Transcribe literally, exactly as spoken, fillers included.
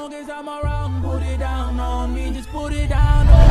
long as I'm around, put it down on me, just put it down on me.